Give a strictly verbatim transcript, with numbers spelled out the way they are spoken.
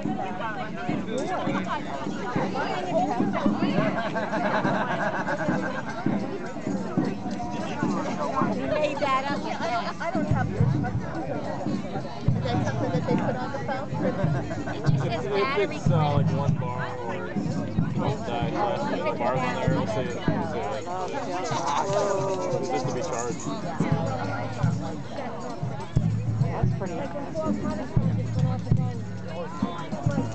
You made that up. Yeah, I don't, I don't have your Is that something that they put on the phone? It just says If, battery if it's uh, quick. like one bar or twelve die flash, the bars on there will say, will say like, just to be charged. That's pretty expensive.